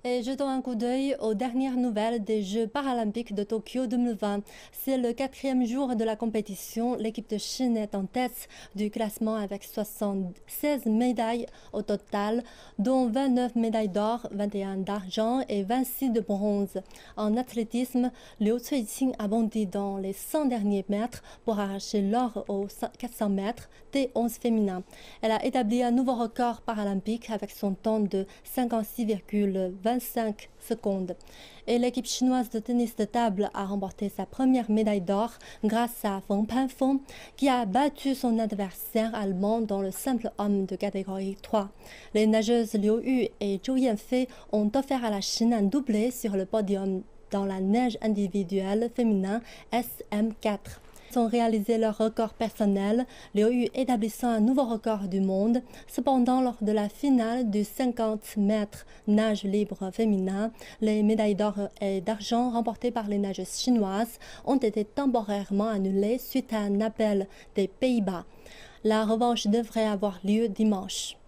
Et jetons un coup d'œil aux dernières nouvelles des Jeux paralympiques de Tokyo 2020. C'est le 4e jour de la compétition. L'équipe de Chine est en tête du classement avec 76 médailles au total, dont 29 médailles d'or, 21 d'argent et 26 de bronze. En athlétisme, Liu Cuiqing a bondi dans les 100 derniers mètres pour arracher l'or aux 400 mètres T11 féminin. Elle a établi un nouveau record paralympique avec son temps de 56,25 secondes. Et l'équipe chinoise de tennis de table a remporté sa première médaille d'or grâce à Feng Panfeng, qui a battu son adversaire allemand dans le simple homme de catégorie 3. Les nageuses Liu Yu et Zhou Yanfei ont offert à la Chine un doublé sur le podium dans la nage individuelle féminin SM4. Ils ont réalisé leur record personnel, Liu Yu établissant un nouveau record du monde. Cependant, lors de la finale du 50 mètres nage libre féminin, les médailles d'or et d'argent remportées par les nageuses chinoises ont été temporairement annulées suite à un appel des Pays-Bas. La revanche devrait avoir lieu dimanche.